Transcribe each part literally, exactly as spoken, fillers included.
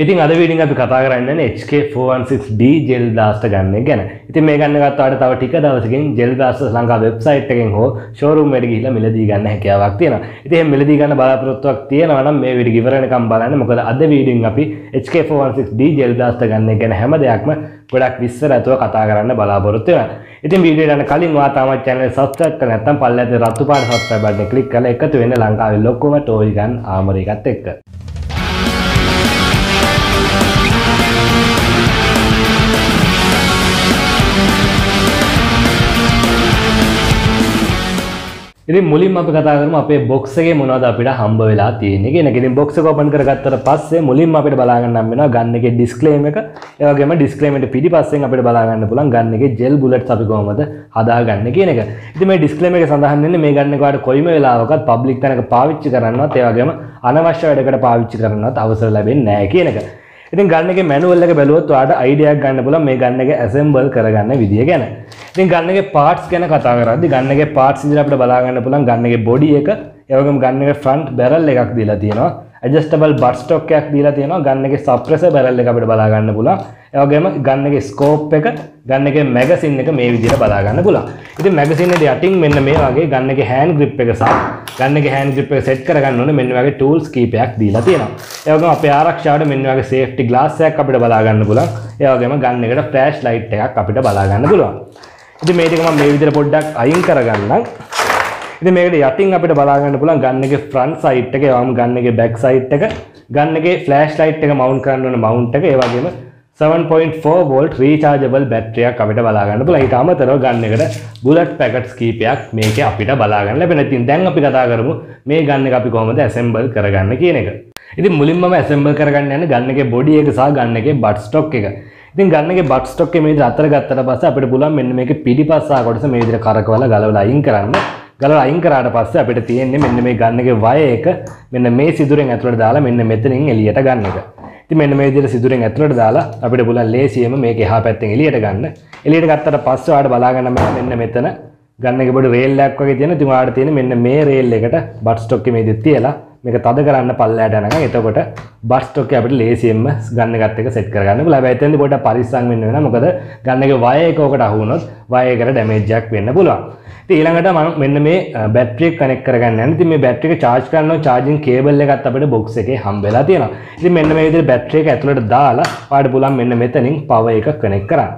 ඉතින් අද වීඩියෝ අපි කතා කරන්නේ H K four one six D gel blaster ගන්න එක ගැන. ඉතින් මේ ගන්න ගත්තාට තව ටික දවසකින් gel blaster ලංකා වෙබ්සයිට් එකෙන් හෝ ෂෝරූම් එකට ගිහිල්ලා මිලදී ගන්න හැකියාවක් තියෙනවා. ඉතින් එහෙනම් මිලදී ගන්න බලාපොරොත්තුවක් තියෙනවා නම් මේ වීඩියෝ ඉවර වෙනකම් බලන්න. මොකද අද වීඩියෝෙන් අපි H K four one six D gel blaster ගන්න එක ගැන හැම දෙයක්ම ගොඩක් විස්තරයතුව කතා කරන්න බලාපොරොත්තු වෙනවා. ඉතින් වීඩියෝ යන කලින් ඔයා තාමත් channel එක subscribe කරලා නැත්නම් පල්ලෙහාට රතු පාට subscribe button එක click කරලා එකතු වෙන්න ලංකාවේ ලොකුම toy gun armory එකත් එක්ක. ඉතින් මුලින්ම අපි කතා කරමු අපේ box එකේ මොනවද අපිට හම්බ වෙලා තියෙන්නේ කියන එක. ඉතින් box එක open කරගත්තට පස්සේ මුලින්ම අපිට බලා ගන්න හම්බ වෙනවා gun එකේ disclaimer එක. ඒ වගේම disclaimer එක පිටිපස්සෙන් අපිට බලා ගන්න පුළුවන් gun එකේ gel bullets අපි කොහොමද හදාගන්නේ කියන එක. ඉතින් මේ disclaimer එක සඳහන් වෙන්නේ මේ gun එක ඔයාලට කොයිම වෙලාවකත් public තැනක පාවිච්චි කරන්නවත් ඒ වගේම අනවශ්‍ය වැඩකට පාවිච්චි කරන්නවත් අවසර ලැබෙන්නේ නැහැ කියන එක. ඉතින් ගන්න එකේ මැනුවල් එක බැලුවොත් ඔයාලට අයිඩියා එකක් ගන්න පුළුවන් මේ ගන්න එක assemble කරගන්න විදිය ගැන. ඉතින් ගන්න එකේ parts ගැන කතා කරද්දී ගන්න එකේ parts විදිහට අපිට බලා ගන්න පුළුවන් ගන්න එකේ body එක, ඒ වගේම ගන්න එකේ front barrel එකක් දීලා තියෙනවා. adjustable butt stock එකක් දීලා තියෙනවා. ගන්න එකේ suppressor barrel එක අපිට බලා ගන්න පුළුවන්. ඒ වගේම ගන්න එකේ scope එක, ගන්න එකේ magazine එක මේ විදිහට බලා ගන්න පුළුවන්. ඉතින් magazine එකේ යටින් මෙන්න මේ වගේ ගන්න එකේ hand grip එක සහ ගන්න එකේ hand grip එක set කරගන්න ඕනේ මෙන්න වගේ tools කීපයක් දීලා තියෙනවා. ඒ වගේම අපේ ආරක්ෂාවට මෙන්න වගේ safety glass එකක් අපිට බලා ගන්න පුළුවන්. ඒ වගේම ගන්න එකට flash light එකක් අපිට බලා ගන්න පුළුවන්. ඉතින් මේ ටික මම මේ විදිහට පොඩ්ඩක් අයින් කරගන්නම්. ඉතින් මේකට යටින් අපිට බලා ගන්න පුළුවන් ගන්න එකේ front side එක, ඒ වගේම ගන්න එකේ back side එක, ගන්න එකේ flash light එක mount කරන්න ඕන mount එක, ඒ වගේම seven point four volt rechargeable battery එකක් අපිට බලා ගන්න පුළුවන්. ඊට අමතරව ගන්න එකට bullet packets කීපයක් මේකේ අපිට බලා ගන්න ලැබෙනවා. ඉතින් දැන් අපි කතා කරමු මේ ගන්න එක අපි කොහොමද assemble කරගන්න කියන එක. ඉතින් මුලින්ම assemble කරගන්න යන්නේ ගන්න එකේ body එක සහ ගන්න එකේ butt stock එක. ඉතින් ගන්න එකේ butt stock එක මේ විදිහට අතර ගත්තට පස්සේ අපිට පුළුවන් මෙන්න මේකේ පිටිපස්ස ආ කොටස මේ විදිහට කරකවලා ගලවලා අයින් කරන්න. ගලවලා අයින් කරාට පස්සේ අපිට තියෙන්නේ මෙන්න මේ ගන්න එකේ වයර් එක මෙන්න මේ සිදුරෙන් ඇතුළට දාලා මෙන්න මෙතනින් එළියට ගන්න එක. ඉතින් මෙන්න මේ විදිහට සිදුරෙන් ඇතුළට දාලා අපිට පුළුවන් ලේසියෙම මේක එහා පැත්තෙන් එළියට ගන්න. එළියට ගත්තට පස්සේ ඔයාලට බලා ගන්න මෙන්න මෙතන ගන්න එකේ පොඩි රේල් එකක් වගේ තියෙනවා. ඉතින් ඔයාලට තියෙන්නේ මෙන්න මේ රේල් එකට butt stock එක මේ විදිහට තියලා මේක තද කරන්න පල්ලයට යනකම්. එතකොට butt stock එක අපිට ලේසියෙන්ම ගන්න එකත් එක්ක සෙට් කරගන්න පුළුවන්. හැබැයි එතෙන්දී පොඩ්ඩක් පරිස්සම් වෙන්න වෙනවා. මොකද ගන්න එකේ වයර් එක ඔකට අහු වුණොත් වයර් එකට ඩැමේජ් එකක් වෙන්න පුළුවන්. ඉතින් ඊළඟට මම මෙන්න මේ බැටරි එක කනෙක්ට් කරගන්න යනවා. ඉතින් මේ බැටරි එක charge කරනවා charging cable එකත් අපිට box එකේ හම්බෙලා තියෙනවා. ඉතින් මෙන්න මේ විදිහට බැටරි එක ඇතුළට දාලා ඔයාලට පුළුවන් මෙන්න මෙතනින් power එක කනෙක්ට් කරන්න.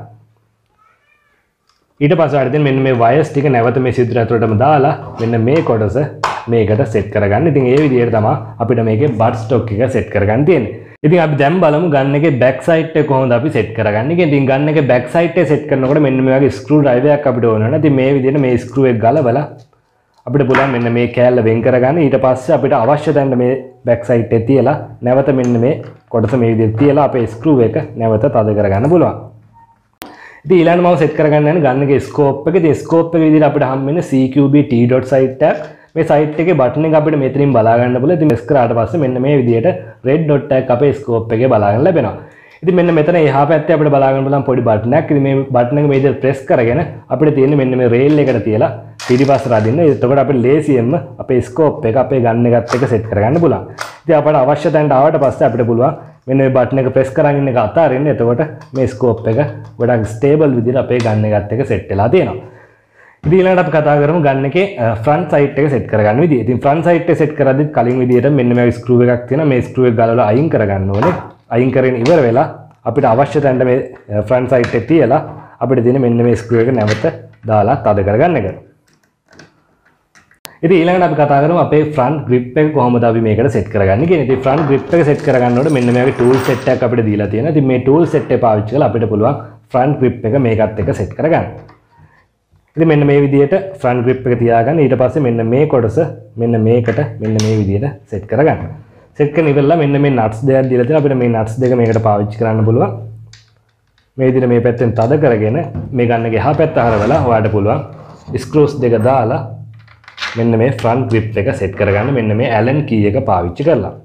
ඊට පස්සේ ඔයාලට මෙන්න මේ wires ටික නැවත මේ සිදුර ඇතුළටම දාලා මෙන්න මේ කොටස මේකට සෙට් කරගන්න. ඉතින් ඒ විදිහට තමයි අපිට මේකේ butt stock එක සෙට් කරගන්න තියෙන්නේ. ඉතින් අපි දැන් බලමු ගන්න එකේ back side එක කොහොමද අපි සෙට් කරගන්නේ. ඉතින් ගන්න එකේ back side එක සෙට් කරනකොට මෙන්න මේ වගේ screw driver එකක් අපිට ඕන වෙනවා. ඉතින් මේ විදිහට මේ screw එක ගලවලා අපිට පුළුවන් මෙන්න මේ කෑල්ල වෙන් කරගන්න. ඊට පස්සේ අපිට අවශ්‍ය තැනට මේ back side එක තියලා නැවත මෙන්න මේ කොටස මේ විදිහට තියලා අපේ screw එක නැවත තද කරගන්න පුළුවන්. ඉතින් ඊළඟට මම සෙට් කරගන්න යන්නේ ගන්න එකේ scope එක. ඉතින් scope එක විදිහට අපිට හම් වෙන්නේ C Q B T dot site එකක්. මේ site එකේ button එක අපිට මෙතනින් බලා ගන්න පුළුවන්. ඉතින් press කරාට පස්සේ මෙන්න මේ විදිහට red dot එකක් අපේ scope එකේ බලා ගන්න ලැබෙනවා. ඉතින් මෙන්න මෙතන එහා පැත්තේ අපිට බලා ගන්න පුළුවන් පොඩි button එකක්. ඉතින් මේ button එක මේ විදිහට press කරගෙන අපිට තියෙන්නේ මෙන්න මේ rail එකට තියලා පිටිපස්සට අදින්න. එතකොට අපිට ලේසියෙන්ම අපේ scope එක අපේ ගන්න එකත් එක්ක set කරගන්න පුළුවන්. ඉතින් අපට අවශ්‍ය තැනට ආවට පස්සේ අපිට පුළුවන් මෙන්න මේ button එක press කරගෙන ඉන්න එක අතාරින්න. එතකොට මේ scope එක ගොඩක් stable විදිහට අපේ ගන්න එකත් එක්ක set වෙලා තියෙනවා. ඉතින් ඊළඟට අපි කතා කරමු ගන්න එකේ front side එක set කරගන්න විදිය. ඉතින් front side එක set කරද්දිත් කලින් විදියට මෙන්න මේ screw එකක් තියෙනවා. මේ screw එක ගලවලා අයින් කරගන්න ඕනේ. අයින් කරගෙන ඉවර වෙලා අපිට අවශ්‍ය තැනට මේ front side එක තියලා අපිට තියෙන මෙන්න මේ screw එක නැවත දාලා තද කරගන්න එක. ඉතින් ඊළඟට අපි කතා කරමු අපේ front grip එක කොහොමද අපි මේකට set කරගන්නේ කියන. ඉතින් front grip එක set කරගන්නකොට මෙන්න මේ වගේ tool set එකක් අපිට දීලා තියෙනවා. ඉතින් මේ tool set එක පාවිච්චි කරලා අපිට පුළුවන් front grip එක මේකත් එක්ක set කරගන්න. ඉතින් මෙන්න මේ විදිහට front grip එක තියාගන්න. ඊට පස්සේ මෙන්න මේ කොටස මෙන්න මේකට මෙන්න මේ විදිහට set කරගන්න. set කරගෙන ඉවරලා මෙන්න මේ nuts දෙකක් දීලා තියෙනවා. අපිට මේ nuts දෙක මේකට පාවිච්චි කරන්න පුළුවන්. මේ විදිහට මේ පැත්තෙන් තද කරගෙන මේ ගන්න එක එහා පැත්ත හරවලා ඔයාලට පුළුවන් screws දෙක දාලා මෙන්න මේ front grip එක set කරගන්න මෙන්න මේ Allen key එක පාවිච්චි කරලා.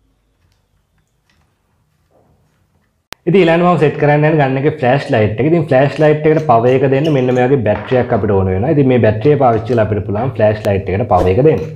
ඉතින් ඊළඟට මම set කරන්න යන ගන්න එකේ flash light එක. ඉතින් flash light එකට power එක දෙන්න මෙන්න මේ වගේ battery එකක් අපිට ඕන වෙනවා. ඉතින් මේ battery එක පාවිච්චි කරලා අපිට පුළුවන් flash light එකට power එක දෙන්න.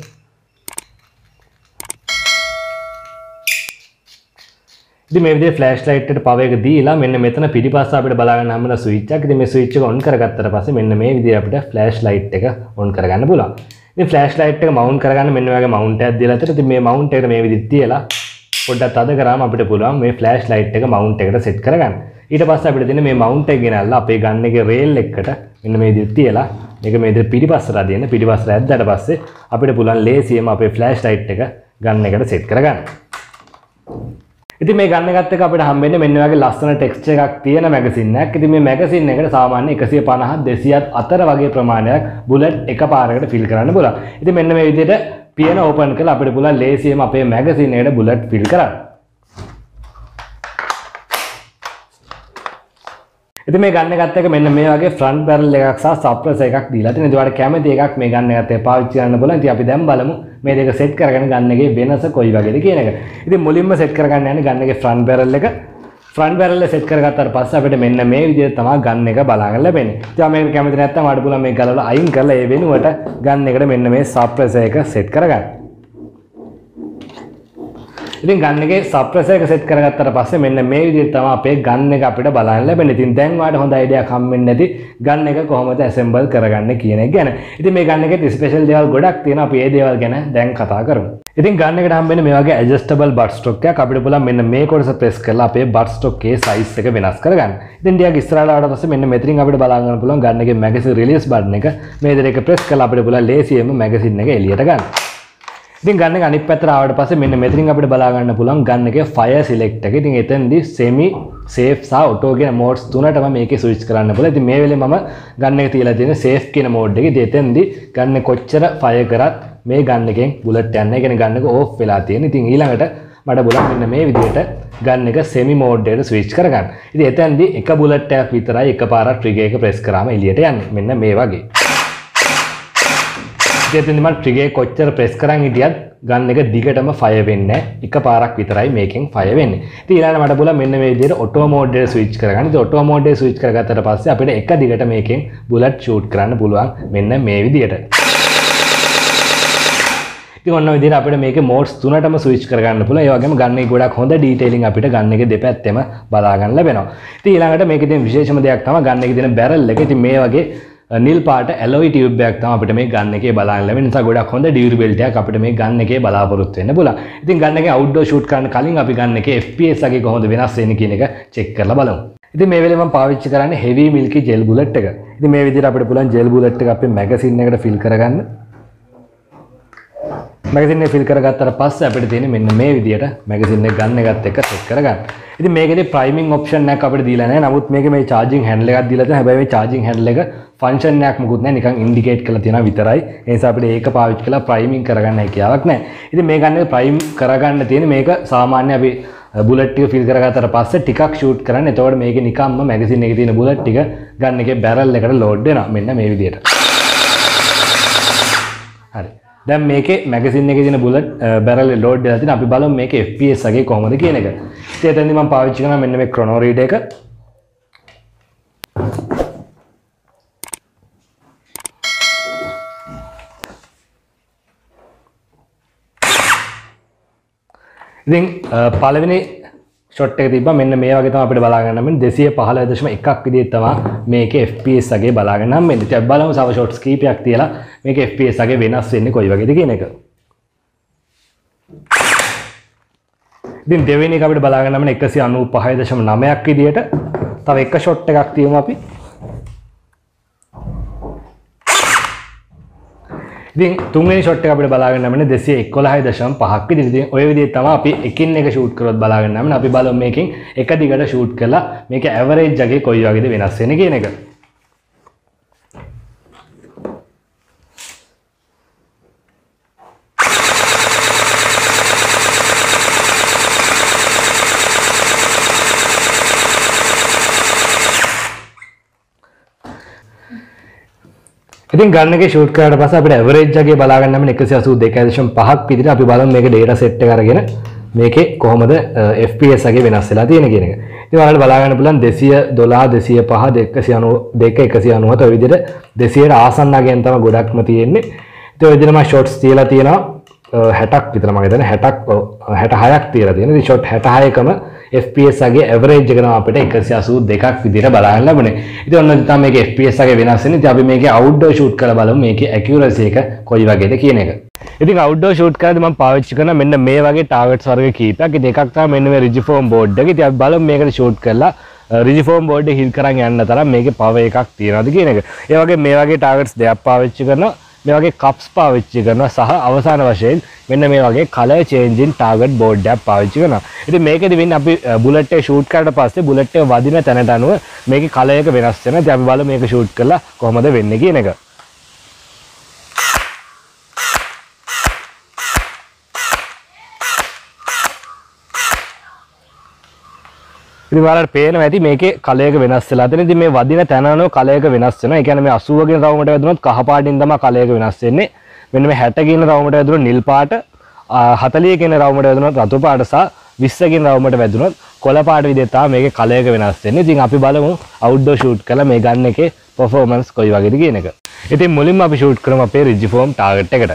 ඉතින් මේ විදිහේ ෆ්ලෑෂ් ලයිට් එකට පවර් එක දීලා මෙන්න මෙතන පිටිපස්ස අපිට බලා ගන්න හම්බෙන ස්විච් එකක්. ඉතින් මේ ස්විච් එක ඔන් කරගත්තට පස්සේ මෙන්න මේ විදිහට අපිට ෆ්ලෑෂ් ලයිට් එක ඔන් කරගන්න පුළුවන්. ඉතින් ෆ්ලෑෂ් ලයිට් එක මවුන්ට් කරගන්න මෙන්න මේ වගේ මවුන්ට් එකක් දීලා තියෙනවා. ඉතින් මේ මවුන්ට් එකට මේ විදිහට තියලා පොඩ්ඩක් අද කරාම අපිට පුළුවන් මේ ෆ්ලෑෂ් ලයිට් එක මවුන්ට් එකට සෙට් කරගන්න. ඊට පස්සේ අපිට තියෙන මේ මවුන්ට් එක ගෙනල්ලා අපේ ගන් එකේ රේල් එකකට මෙන්න මේ විදිහට තියලා මේක මේ විදිහට පිටිපස්සට අදින්න. පිටිපස්සට ඇද්දාට පස්සේ අපිට පුළුවන් ලේසියෙන්ම අපේ ෆ්ලෑෂ් ලයිට් එක ගන් එකට සෙට් කරගන්න. ඉතින් මේ ගන්න එකත් එක්ක අපිට හම්බෙන්නේ මෙන්න වගේ ලස්සන ටෙක්ස්චර් එකක් තියෙන මැගසින් එකක්. ඉතින් මේ මැගසින් එකට සාමාන්‍ය එකසිය පනහ දෙසියත් අතර වගේ ප්‍රමාණයක් බුලට් එකපාරකට ෆිල් කරන්න පුළුවන්. ඉතින් මෙන්න මේ විදිහට පියන ඕපන් කරලා අපිට පුළුවන් ලේසියෙන්ම අපේ මැගසින් එකට බුලට් ෆිල් කරන්න. ඉතින් මේ ගන්න එකත් එක්ක මෙන්න මේ වගේ ෆ්‍රන්ට් බැරල් එකක් සහ සප්‍රෙසර් එකක් දීලා තියෙනවා. ඉතින් ඔයාලට කැමති එකක් මේ ගන්න එකත් එක්ක පාවිච්චි කරන්න බලන්න. ඉතින් අපි දැන් බලමු මේ දෙක සෙට් කරගෙන ගන්න එකේ වෙනස කොයි වගේද කියන එක. ඉතින් මුලින්ම සෙට් කරගන්න යන්නේ ගන්න එකේ ෆ්‍රන්ට් බැරල් එක. ෆ්‍රන්ට් බැරල් එක සෙට් කරගත්තාට පස්සේ අපිට මෙන්න මේ විදිහට තමයි ගන්න එක බලාගන්න ලැබෙන්නේ. ඉතින් මේක කැමති නැත්නම් ඔයාලට පුළුවන් මේක ගලවලා අයින් කරලා ඒ වෙනුවට ගන්න එකට මෙන්න මේ සප්‍රෙසර් එක සෙට් කරගන්න. ඉතින් ගන්න එකේ සප්‍රෙසර් එක සෙට් කරගත්තාට පස්සේ මෙන්න මේ විදිහට තමයි අපේ ගන්න එක අපිට බලන්න ලැබෙන්නේ. ඉතින් දැන් ඔයාලට හොඳ අයිඩියාවක් හම්බෙන්නේ නැති ගන්න එක කොහොමද ඇසෙම්බල් කරගන්නේ කියන එක ගැන. ඉතින් මේ ගන්න එකේ ස්පෙෂල් දේවල් ගොඩක් තියෙනවා. අපි ඒ දේවල් ගැන දැන් කතා කරමු. ඉතින් ගන්න එකට හම්බෙන්නේ මේ වගේ ඇඩ්ජස්ටබල් බට් ස්ටොක් එකක්. අපිට පුළුවන් මෙන්න මේ කොටස ප්‍රෙස් කරලා අපේ බට් ස්ටොක් එකේ සයිස් එක වෙනස් කරගන්න. ඉතින් ටිකක් ඉස්සරහට ආවට පස්සේ මෙන්න මෙතනින් අපිට බලා ගන්න පුළුවන් ගන්න එකේ මැගසින් රිලීස් බටන් එක. මේ දෙක ප්‍රෙස් කරලා අපිට පුළුවන් ලේසියෙන්ම මැගසින් එක එළියට ගන්න. ඉතින් ගන්න එක අනිත් පැත්තට ආවට පස්සේ මෙන්න මෙතනින් අපිට බලා ගන්න පුළුවන් ගන්න එකේ ෆයර් සිලෙක්ට් එක. ඉතින් එතෙන්දී semi safe සහ auto කියන modes තුනටම මේකේ switch කරන්න පුළුවන්. ඉතින් මේ වෙලේ මම ගන්න එක තියලා තියෙන safe කියන mode එකේ. ඉතින් එතෙන්දී ගන්න කොච්චර fire කරත් මේ ගන්න එකෙන් bullet යන්නේ. ඒ කියන්නේ ගන්න එක off වෙලා තියෙන. ඉතින් ඊළඟට මට බලන්න මෙන්න මේ විදිහට ගන්න එක semi mode එකට switch කරගන්න. ඉතින් එතෙන්දී එක bullet එකක් විතරයි එකපාරක් trigger එක press කරාම එළියට යන්නේ. මෙන්න මේ වගේ. ඉතින් මම ට්‍රිගර් කොච්චර ප්‍රෙස් කරන් හිටියත් ගන්න එක දිගටම ෆයර් වෙන්නේ නැහැ. එකපාරක් විතරයි මේකෙන් ෆයර් වෙන්නේ. ඉතින් ඊළඟට මට පුළුවන් මෙන්න මේ විදිහට ඔටෝ මෝඩ් එකට ස්විච් කරගන්න. ඉතින් ඔටෝ මෝඩ් එකට ස්විච් කරගත්තට පස්සේ අපිට එක දිගට මේකෙන් බුලට් ෂූට් කරන්න පුළුවන් මෙන්න මේ විදිහට. ඉතින් ඔන්න ඔය විදිහට අපිට මේකේ මෝඩ්ස් තුනටම ස්විච් කරගන්න පුළුවන්. ඒ වගේම ගන්න එක ගොඩක් හොඳ ඩීටේලින් අපිට ගන්න එකේ දෙපැත්තෙම බලා ගන්න ලැබෙනවා. ඉතින් ඊළඟට මේකේ තියෙන විශේෂම දෙයක් තමයි ගන්න එකේ තියෙන බැරල් එක. ඉතින් මේ වගේ නිල් පාට ඇලොයි ටියුබ් එකක් තමයි අපිට මේ ගන්න එකේ බලන්න ලැබෙන්නේ. නිසා ගොඩක් හොඳ ඩියුරබිලිටි එකක් අපිට මේ ගන්න එකේ බලාපොරොත්තු වෙන්න පුළුවන්. ඉතින් ගන්න එකේ අවුට්ඩෝර් ෂූට් කරන්න කලින් අපි ගන්න එකේ F P S එකේ කොහොමද වෙනස් වෙන්නේ කියන එක චෙක් කරලා බලමු. ඉතින් මේ වෙලේ මම පාවිච්චි කරන්නේ heavy milky gel bullet එක. ඉතින් මේ විදිහට අපිට පුළුවන් gel bullet එක අපේ මැගසින් එකට ෆිල් කරගන්න. මැගසින් එක ෆිල් කරගත්තාට පස්සේ අපිට තියෙන්නේ මෙන්න මේ විදිහට මැගසින් එක ගන්න එකත් එක්ක සෙට් කරගන්න. ඉතින් මේකේදී ප්‍රයිමිං ඔප්ෂන් එකක් අපිට දීලා නැහැ. නමුත් මේකේ මේ charging handle එකක් දීලා තියෙනවා. හැබැයි මේ charging handle එක ෆන්ක්ෂන් එකක් මොකුත් නැහැ. නිකන් ඉන්ඩිකේට් කරලා තියෙනවා විතරයි. ඒ නිසා අපිට ඒක පාවිච්චි කරලා ප්‍රයිමිං කරගන්න හැකියාවක් නැහැ. ඉතින් මේ ගන්න එක ප්‍රයිම් කරගන්න තියෙන්නේ මේක සාමාන්‍ය අපි බුලට් ටික ෆිල් කරගත්තාට පස්සේ ටිකක් ෂූට් කරන්න. එතකොට මේකේ නිකම්ම මැගසින් එකේ තියෙන බුලට් ටික ගන්න එකේ බැරල් එකට ලෝඩ් වෙනවා. මෙන්න මේ විදිහට. හරි. දැන් මේකේ මැගසින් එකේ තියෙන බුලට් බැරල් එක ලෝඩ් වෙලා තියෙනවා. අපි බලමු මේකේ F P S එකේ කොහොමද කියන එක. ඉතින් එතනදී මම පාවිච්චි කරනවා මෙන්න මේ chrono reader එක. ඉතින් පළවෙනි ෂොට් එක තිබ්බා මෙන්න මේ වගේ තමයි අපිට බලා ගන්න හම්බෙන්නේ දෙසිය පහළොව දශම එකක් විදිහට තමයි මේකේ F P S එකේ බලා ගන්න හම්බෙන්නේ. ඉතින් අපි බලමු තව ෂොට්ස් කීපයක් තියලා මේකේ F P S එකේ වෙනස් වෙන්නේ කොයි වගේද කියන එක. ඉතින් දෙවෙනි එක අපිට බලා ගන්න හම්බෙන්නේ එකසිය අනූපහය දශම නවයක් විදිහට. තව එක ෂොට් එකක් තියමු අපි. ඉතින් තුන්වෙනි ෂොට් එක අපිට බලා ගන්න හම්බෙන්නේ දෙසිය එකොළහ දශම පහක් විදිහට. ඉතින් ඔය විදිහට තමයි අපි එකින් එක ෂූට් කරොත් බලා ගන්න හම්බෙන්නේ. අපි බලමු මේකෙන් එක දිගට ෂූට් කරලා මේකේ ඇවරේජ් එකේ කොයි වගේද වෙනස් වෙන්නේ කියන එක. ඉතින් ගන්න එකේ ෂූට් කරාට පස්සේ අපිට ඇවරේජ් එකේ බලා ගන්න හම්බෙන්නේ එකසිය අසූ දෙක දශම පහක් විදිහට. අපි බලමු මේකේ data set එක අරගෙන මේකේ කොහොමද F P S එකේ වෙනස් වෙලා තියෙන කියන එක. ඉතින් ඔයාලට බලා ගන්න පුළුවන් දෙසිය දොළහ දෙසිය පහ දෙකසිය අනූ එකසිය අනූහත ඔය විදිහට දෙසියට ආසන්න අගෙන් තමයි ගොඩක්ම තියෙන්නේ. ඉතින් ඔය විදිහට මම ෂොට්ස් තියලා තියෙනවා හැටක් විතර මම හිතන්නේ හැටක් හැටහයක් තියලා තියෙනවා. ඉතින් ෂොට් හැටහයකම F P S ගේ average එක නම් අපිට එකසිය අසූ දෙකක් විදිහට බලන්න ලැබුණේ. ඉතින් ඔන්න තමයි මේකේ F P S ගේ වෙනස් වෙන්නේ. ඉතින් අපි මේකේ outdoor shoot කරලා බලමු මේකේ accuracy එක කොයි වගේද කියන එක. ඉතින් outdoor shoot කරද්දී මම පාවිච්චි කරන මෙන්න මේ වගේ targets වර්ග කීපයක්. ඉතින් එකක් තමයි මෙන්න මේ Rigiform board එක. ඉතින් අපි බලමු මේකට shoot කරලා Rigiform board එක හිල් කරන් යන්න තරම් මේකේ power එකක් තියනවාද කියන එක. ඒ වගේ මේ වගේ targets දෙකක් පාවිච්චි කරනවා. මේ වගේ cups පාවිච්චි කරනවා සහ අවසාන වශයෙන් මෙන්න මේ වගේ color changing target board එකක් පාවිච්චි කරනවා. ඉතින් මේකෙදි වෙන්නේ අපි bullet එක shoot කරලා පස්සේ bullet එක වදින තැනට අනුව මේකේ color එක වෙනස් වෙනවා. ඉතින් අපි බලමු මේක shoot කරලා කොහොමද වෙන්නේ කියන එක. ඉතින් ඔයාලට පේනවා ඇති මේකේ color එක වෙනස් වෙලා තියෙන. ඉතින් මේ වදින තැන අනුව color එක වෙනස් වෙනවා. ඒ කියන්නේ මේ අසූව කියන රවුමට වැදුනොත් කහ පාටින් තමයි color එක වෙනස් වෙන්නේ. මෙන්න මේ හැට කියන රවුමට වැදුනොත් නිල් පාට, හතලිය කියන රවුමට වැදුනොත් රතු පාට සහ විස්ස කියන රවුමට වැදුනොත් කොළ පාට විදිහට තමයි මේකේ color එක වෙනස් වෙන්නේ. ඉතින් අපි බලමු outdoor shoot කරලා මේ ගන්න එකේ performance කොයි වගේද කියන එක. ඉතින් මුලින්ම අපි shoot කරමු අපේ Rigiform target එකට.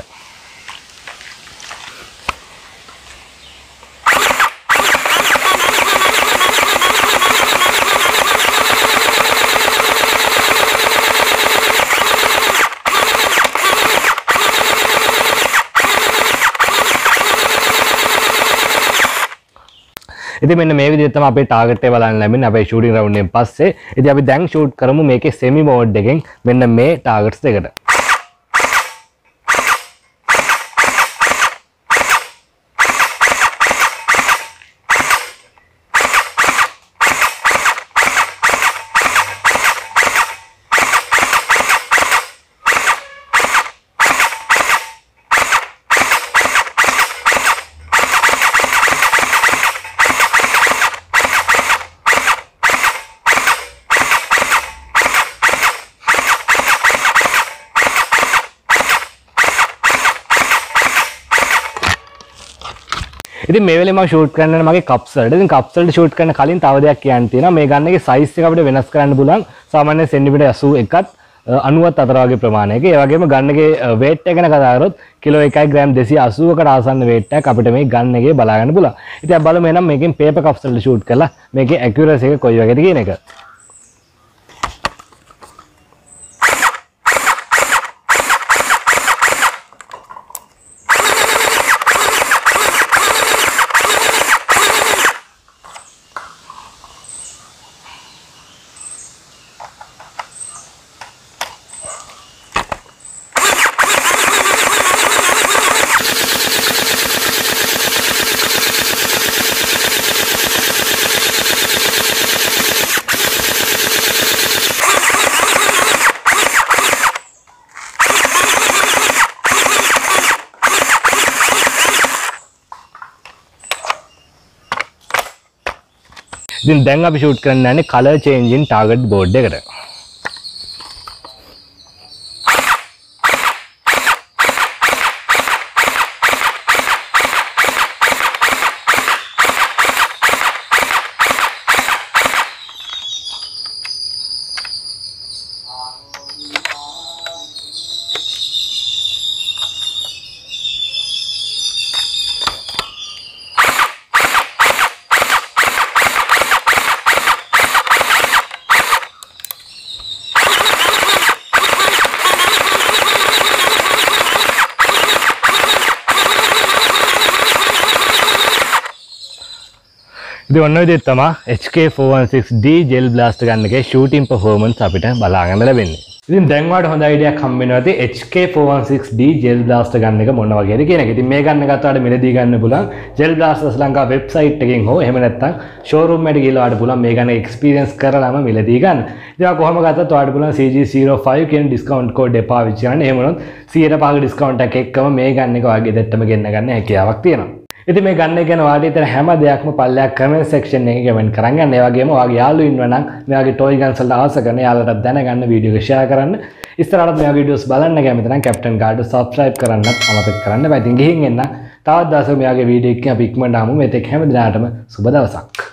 ඉතින් මෙන්න මේ විදිහට තමයි අපේ ටාගට් එක බලන්න ලැබෙන්නේ අපේ shooting round එකෙන් පස්සේ. ඉතින් අපි දැන් shoot කරමු මේකේ semi mode එකෙන් මෙන්න මේ targets දෙකට. ඉතින් මේ වෙලේ මම shoot කරන්න යන මගේ cups වලට. ඉතින් cups වලට shoot කරන්න කලින් තව දෙයක් කියන්න තියෙනවා. මේ ගන්න එකේ size එක අපිට වෙනස් කරන්න පුළුවන්. සාමාන්‍ය සෙන්ටිමීටර් අසූ එකත් අනූවත් අතර වගේ ප්‍රමාණයක. ඒ වගේම ගන්න එකේ weight එක ගැන කතා කරොත් කිලෝ එකයි ග්‍රෑම් දෙසිය අසූවකට ආසන්න weight එකක් අපිට මේ ගන්න එකේ බලා ගන්න පුළුවන්. ඉතින් අපි බලමු එහෙනම් මේකෙන් paper cups වලට shoot කරලා මේකේ accuracy එක කොයි වගේද කියන එක. ඉතින් දැන් අපි shoot කරන්න යන්නේ color changing target board එකට. ඉතින් ඔන්න විදිහට තමයි H K four one six D gel blast ගන්න එකේ shooting performance අපිට බලා ගන්න ලැබෙන්නේ. ඉතින් දැන් වාට හොඳ අයිඩියක් හම්බ වෙනවා ඇති H K four one six D gel blast ගන්න එක මොන වගේද කියන එක. ඉතින් මේ ගන්න එකත් ඔයාලට මිලදී ගන්න පුළුවන් gel blast Sri Lanka website එකෙන් හෝ එහෙම නැත්නම් showroom එකට ගිහලා ඔයාලට පුළුවන් මේ ගන්න experience කරලාම මිලදී ගන්න. ඉතින් ඔයා කොහොම ගත්තත් ඔයාලට පුළුවන් C G zero five කියන discount code එක පාවිච්චි කරන්න. එහෙම වුණොත් සියයට පහක discount එකක් එක්කම මේ ගන්න එක ඔයාගේ දෙට්ටම ගෙන්න ගන්න හැකියාවක් තියෙනවා. ඉතින් මේ ගන්න එක ගැන ඔයාලට ඉතින් හැම දෙයක්ම පල්ලයක් comment section එකේ comment කරන් යන්න. ඒ වගේම ඔයාගේ යාළුවෝ ඉන්නවා නම් මේ වගේ toy guns වලට ආස කරන යාළුවන්ට දැනගන්න වීඩියෝ එක share කරන්න. ඉස්සරහට මේ වගේ videos බලන්න කැමති නම් Captain Guard subscribe කරන්නත් අමතක කරන්න එපා. ඉතින් ගිහින් එන්න. තවත් දවසක මේ වගේ වීඩියෝ එකකින් අපි ඉක්මනට ආමු. මේක හැම දිනකටම සුබ දවසක්.